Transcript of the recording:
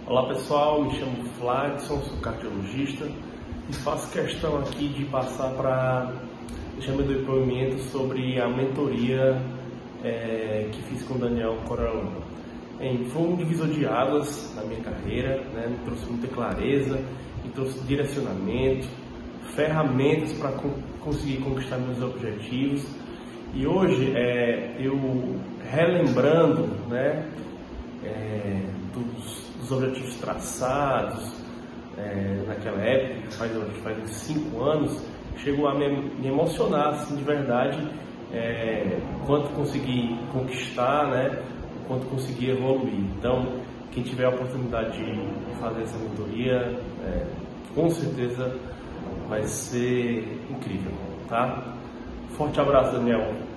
Olá pessoal, me chamo Fladson, sou cardiologista e faço questão aqui de passar para deixar meu depoimento sobre a mentoria que fiz com o Daniel Coralano. Foi um divisor de águas na minha carreira, me trouxe muita clareza, me trouxe direcionamento, ferramentas para conseguir conquistar meus objetivos. E hoje eu relembrando dos objetivos traçados naquela época, faz uns 5 anos, chegou a me emocionar assim, de verdade, quanto consegui conquistar, quanto consegui evoluir. Então, quem tiver a oportunidade de fazer essa mentoria, com certeza vai ser incrível, tá? Forte abraço, Daniel.